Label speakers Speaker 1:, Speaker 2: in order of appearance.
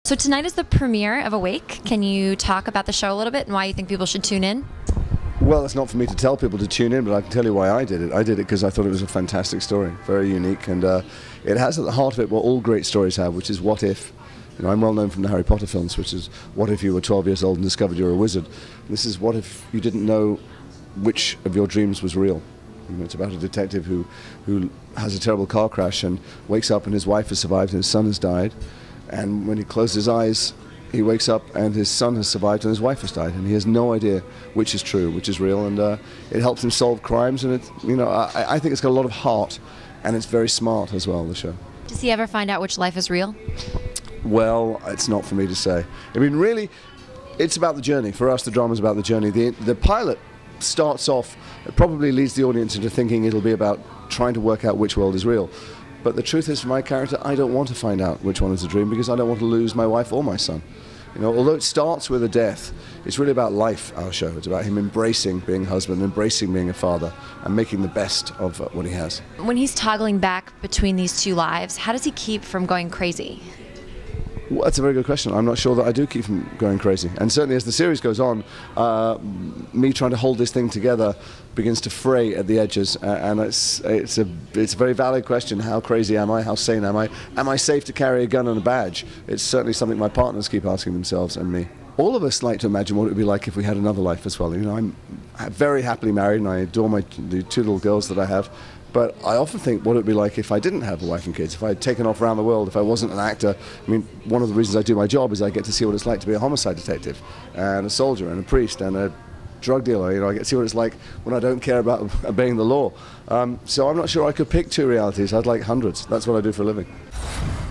Speaker 1: So tonight is the premiere of Awake. Can you talk about the show a little bit and why you think people should tune in?
Speaker 2: Well, it's not for me to tell people to tune in, but I can tell you why I did it. I did it because I thought it was a fantastic story, very unique, and it has at the heart of it what all great stories have, which is what if. You know, I'm well known from the Harry Potter films, which is what if you were 12 years old and discovered you're a wizard. This is what if you didn't know which of your dreams was real. You know, it's about a detective who has a terrible car crash and wakes up and his wife has survived and his son has died. And when he closes his eyes, he wakes up and his son has survived and his wife has died, and he has no idea which is true, which is real, and it helps him solve crimes, and I think it's got a lot of heart, and it's very smart as well, the show.
Speaker 1: Does he ever find out which life is real?
Speaker 2: Well, it's not for me to say. I mean, really, it's about the journey. For us, the drama's about the journey. The pilot starts off, it probably leads the audience into thinking it'll be about trying to work out which world is real. But the truth is, for my character, I don't want to find out which one is a dream because I don't want to lose my wife or my son. You know, although it starts with a death, it's really about life, our show. It's about him embracing being a husband, embracing being a father, and making the best of what he has.
Speaker 1: When he's toggling back between these two lives, how does he keep from going crazy?
Speaker 2: Well, that's a very good question. I'm not sure that I do keep from going crazy. And certainly as the series goes on, me trying to hold this thing together begins to fray at the edges. And it's a very valid question. How crazy am I? How sane am I? Am I safe to carry a gun and a badge? It's certainly something my partners keep asking themselves and me. All of us like to imagine what it would be like if we had another life as well. You know, I'm very happily married and I adore the two little girls that I have. But I often think what it would be like if I didn't have a wife and kids, if I had taken off around the world, if I wasn't an actor. I mean, one of the reasons I do my job is I get to see what it's like to be a homicide detective and a soldier and a priest and a drug dealer. You know, I get to see what it's like when I don't care about obeying the law. So I'm not sure I could pick two realities. I'd like hundreds. That's what I do for a living.